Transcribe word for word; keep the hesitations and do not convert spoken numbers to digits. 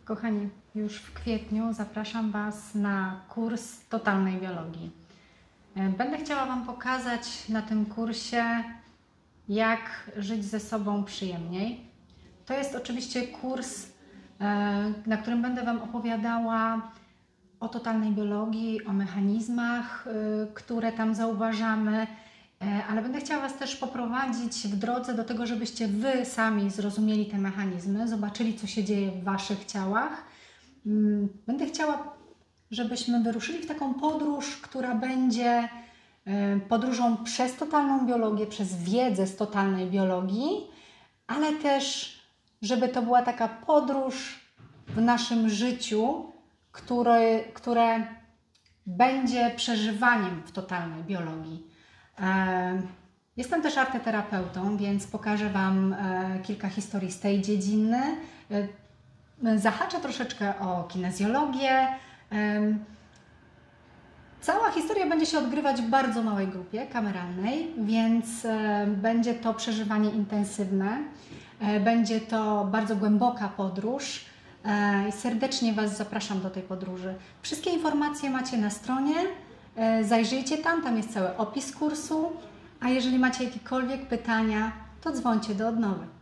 Kochani, już w kwietniu zapraszam Was na kurs totalnej biologii. Będę chciała Wam pokazać na tym kursie, jak żyć ze sobą przyjemniej. To jest oczywiście kurs, na którym będę Wam opowiadała o totalnej biologii, o mechanizmach, które tam zauważamy, ale będę chciała Was też poprowadzić w drodze do tego, żebyście Wy sami zrozumieli te mechanizmy, zobaczyli, co się dzieje w Waszych ciałach. Będę chciała, żebyśmy wyruszyli w taką podróż, która będzie podróżą przez totalną biologię, przez wiedzę z totalnej biologii, ale też, żeby to była taka podróż w naszym życiu, które, które będzie przeżywaniem w totalnej biologii. Jestem też arteterapeutą, więc pokażę Wam kilka historii z tej dziedziny. Zahaczę troszeczkę o kinezjologię. Cała historia będzie się odgrywać w bardzo małej grupie kameralnej, więc będzie to przeżywanie intensywne. Będzie to bardzo głęboka podróż. Serdecznie Was zapraszam do tej podróży. Wszystkie informacje macie na stronie. Zajrzyjcie tam, tam jest cały opis kursu, a jeżeli macie jakiekolwiek pytania, to dzwońcie do odnowy.